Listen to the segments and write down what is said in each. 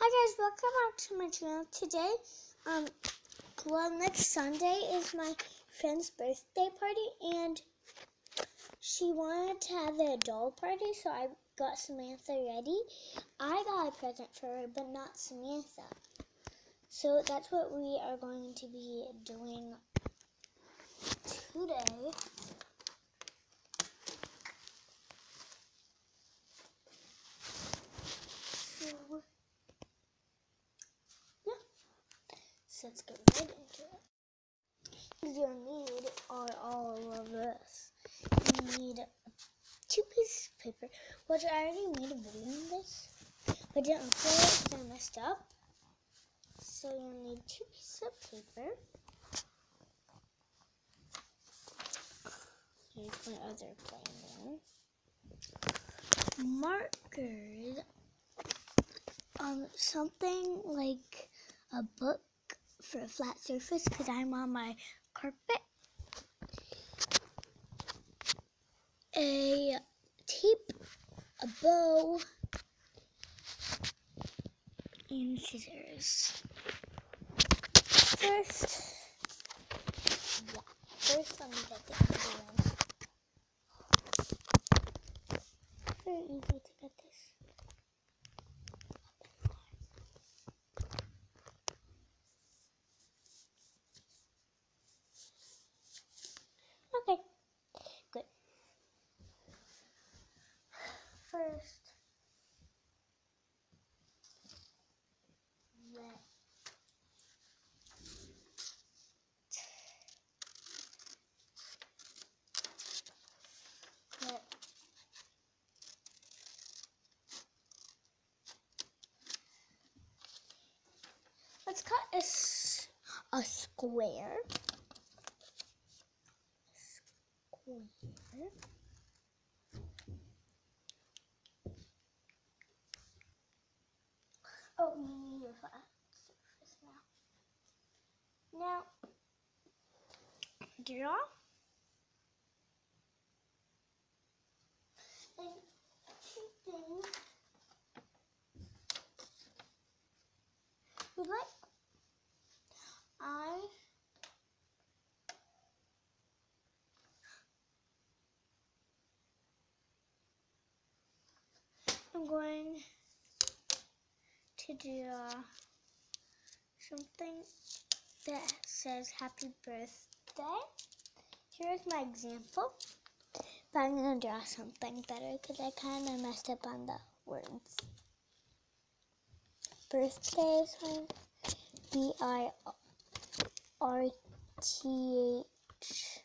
Hi guys, welcome back to my channel. Today, next Sunday is my friend's birthday party, and she wanted to have a doll party, so I got Samantha ready. I got a present for her, but not Samantha. So that's what we are going to be doing today. So let's get right into it. You'll need all of this. You need 2 pieces of paper, which I already made a video on this, but didn't upload it because I messed up. So you'll need 2 pieces of paper. Here's my other plain one. Markers. Something like a book for a flat surface because I'm on my carpet. A tape, a bow, and scissors. First let me get the easy one. Very easy to get this. Okay, good. First, let's cut a square. Oh, we need a flat surface now. Now, draw and everything we like. I'm going to draw something that says happy birthday. Here's my example, but I'm going to draw something better because I kind of messed up on the words. Birthday is fine. B-I-R-T-H.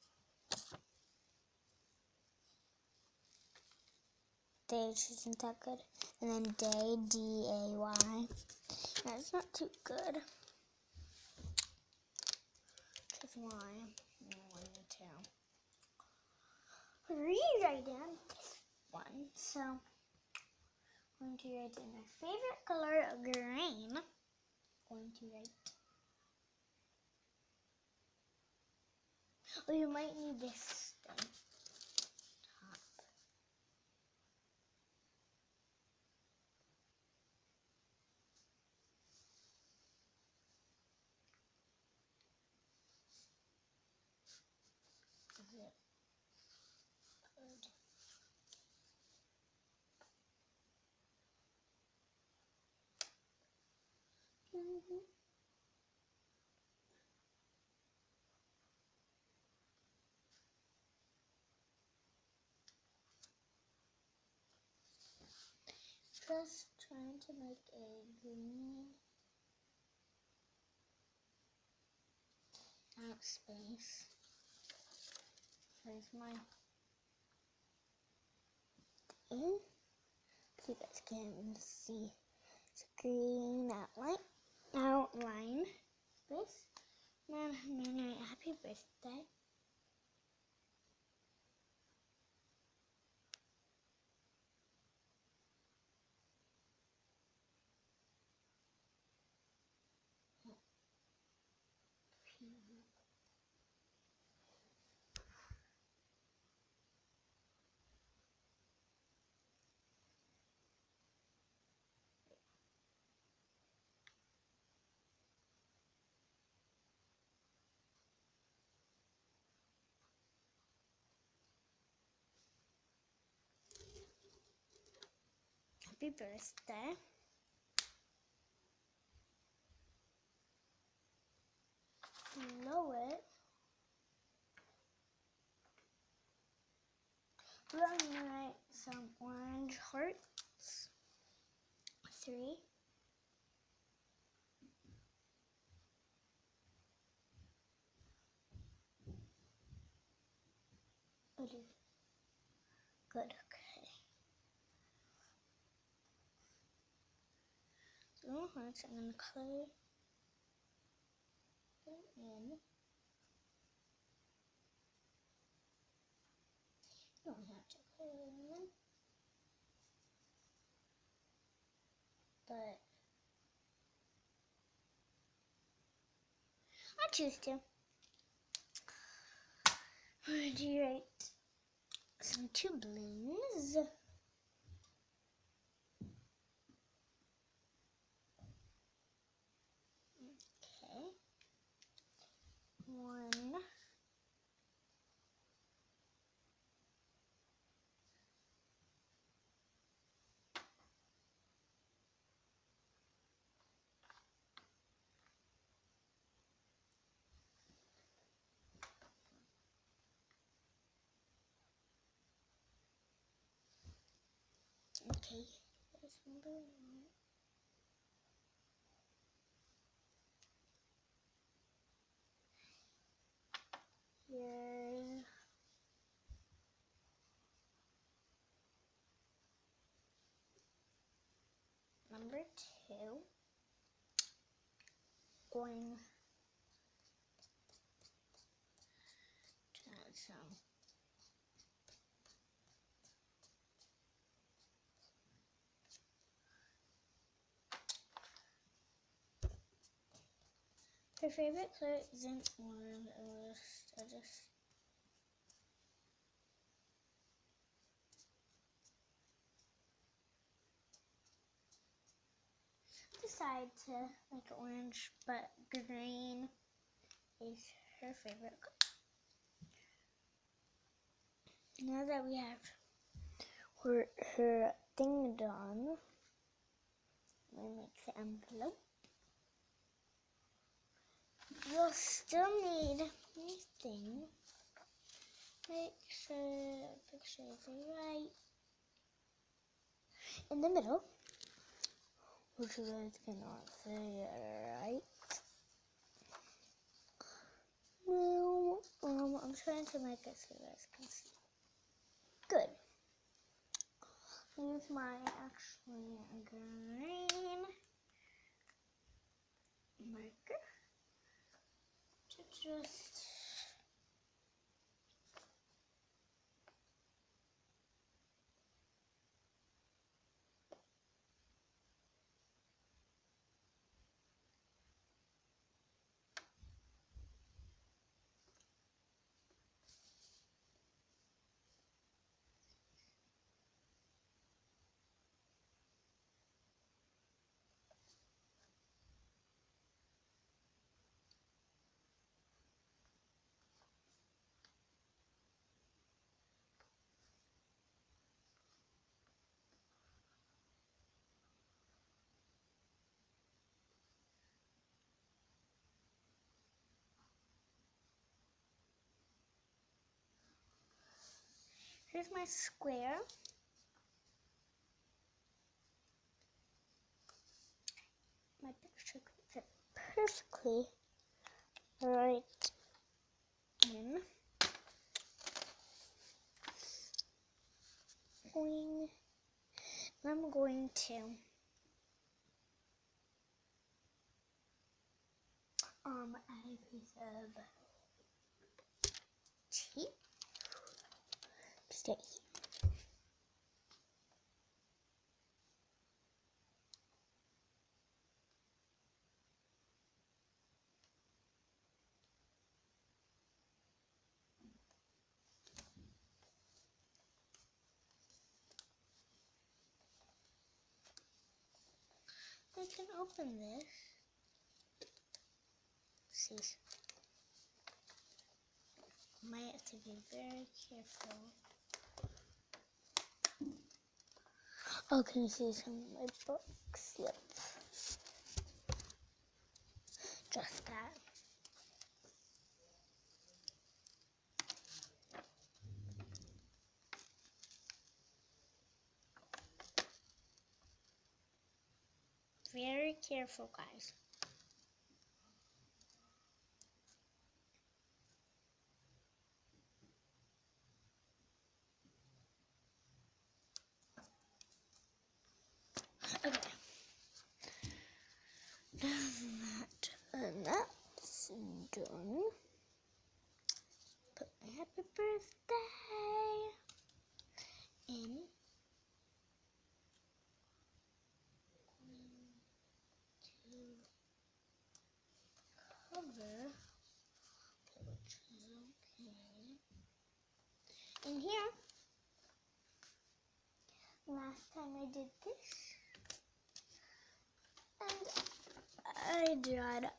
Day isn't that good. And then day, D-A-Y. That's not too good. Just Y. No, 1 and 2. Rewrite down this one. So, I'm going to write in my favorite color, green. Going to write. Oh, you might need this thing. Just trying to make a green out space. Here's my thing. So you guys can see it's green outline space. Then I'm gonna write happy birthday. happy birthday. Below it, we're gonna write some orange hearts. 3. Good, okay. So hearts, I'm gonna color them in. You don't have to color them in, but I choose to. I'm going to write some 2 balloons. Okay. 1. Okay. There's 1 balloon. Here's number 2. Going to add some her favorite color isn't orange. I just decide to like orange, but green is her favorite color. Now that we have her thing done, I'm gonna make the envelope. You'll still need anything. Make sure the picture is right in the middle, which you guys cannot see right. No, I'm trying to make it so you guys can see. Good. Use my actually green marker to just here's my square. My picture could fit perfectly right in. I'm going to add a piece of tape. Stay. I can open this. See, might have to be very careful. Oh, can you see some of my book slip? Just that. Very careful, guys. Okay. That's done. Put my happy birthday in. Cover, which is okay. And here, last time I did this, and I dried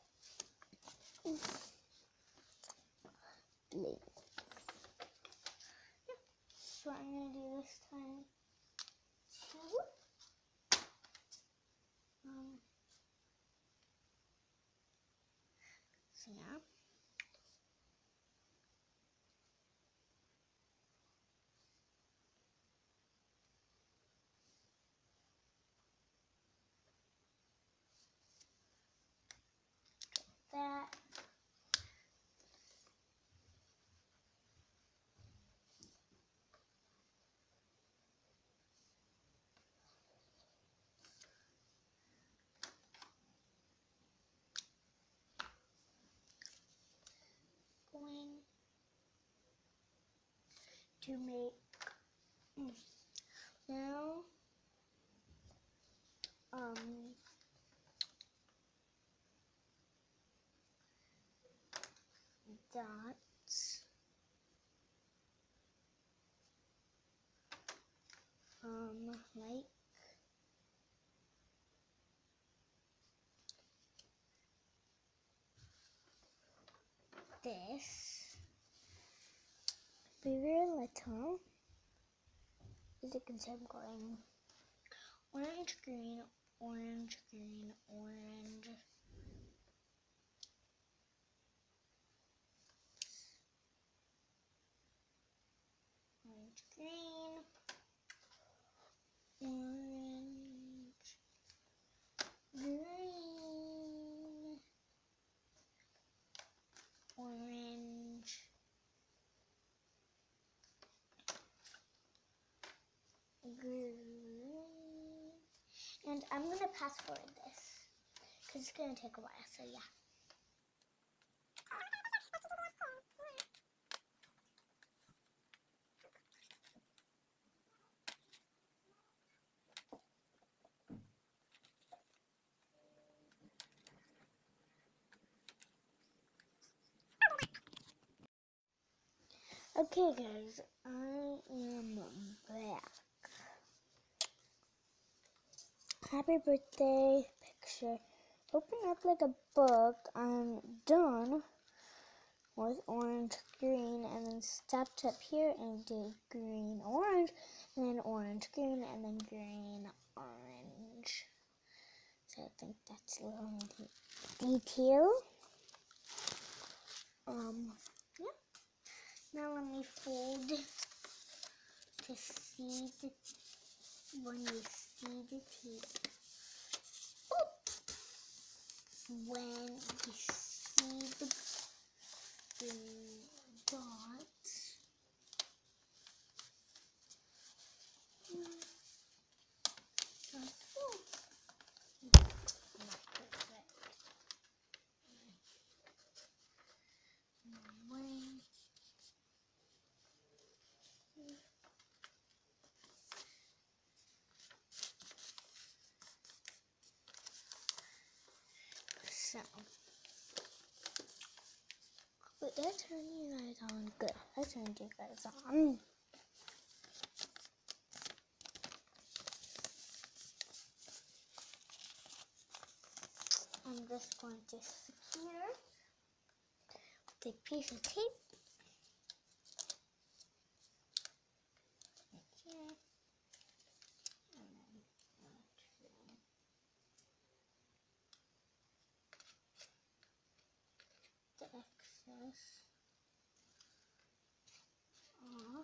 blue. So I'm gonna do this time too. So yeah. That. Going to make now dots like this. Very little. As you can see, I'm going orange, green, orange, green, orange. Orange, green, orange, green, orange, green. And I'm going to pass forward this because it's going to take a while, so yeah. Okay guys, I am back. Happy birthday picture. Open up like a book. I'm done with orange, green, and then stepped up here and did green, orange, and then orange, green, and then green, orange. So I think that's a little detail. Yeah. Now let me fold to see when you see the tape. When you see the dots. So, but did I turn you guys on? Good, I turned you guys on. I'm just going to secure with a piece of tape. Right here. And then this off.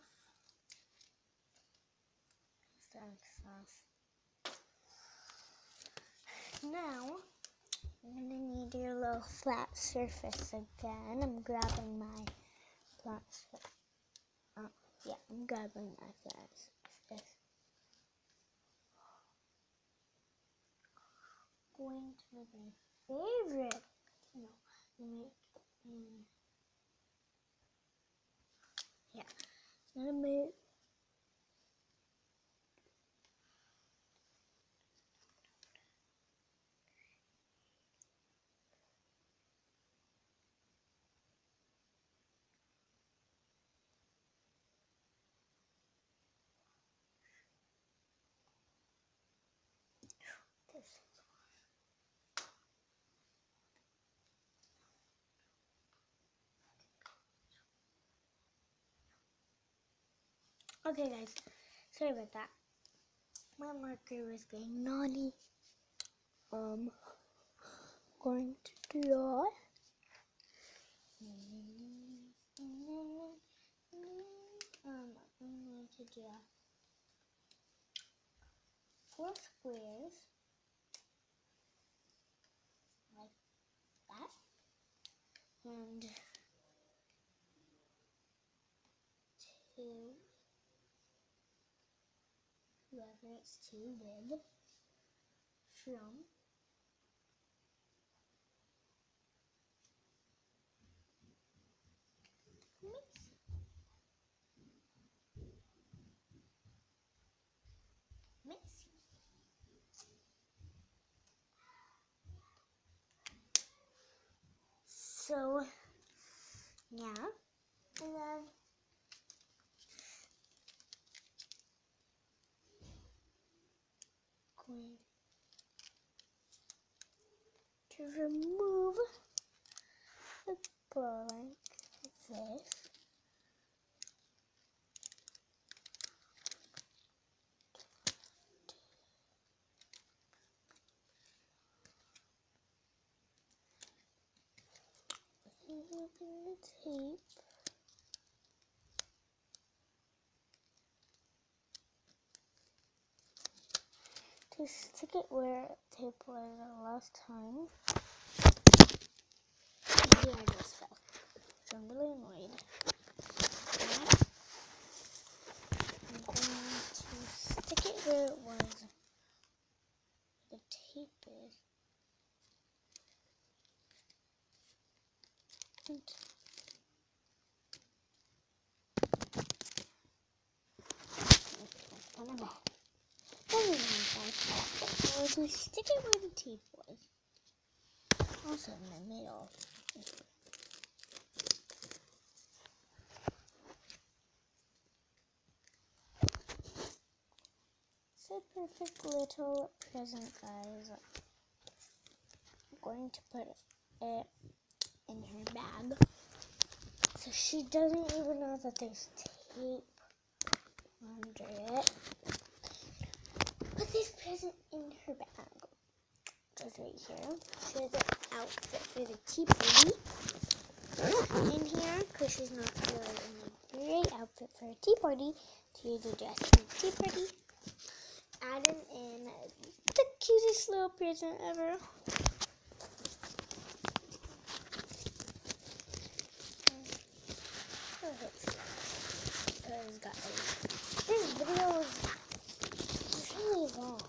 Now, I'm going to need your little flat surface again. I'm grabbing my flat surface. Yeah, I'm grabbing my flat surface. Going to make my favorite. No, yeah, I'm gonna make. Okay, guys, sorry about that. My marker was being naughty. Going to draw. I'm going to draw 4 squares like that, and 2, whoever it's to with, from Missy. So, yeah, and then going to remove the blank like this. Removing the tape. To stick it where tape was the last time. Yeah, I just fell. So I'm really annoyed. I'm going to stick it where it was. The tape is. And so if we stick it where the tape was, also in the middle. It's a perfect little present, guys. I'm going to put it in her bag, so she doesn't even know that there's tape under it. Put this present in her bag. Just right here. She has an outfit for the tea party in here, because she's not really in a great outfit for a tea party. To use the dress for the tea party. Adding in the cutest little present ever. This video is really long.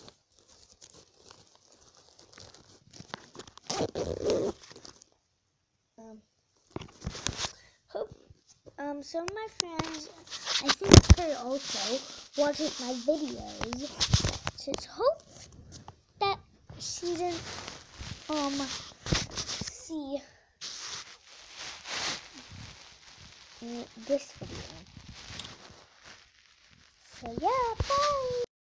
Some of my friends, I think her also, watching my videos, just hope that she didn't see this video.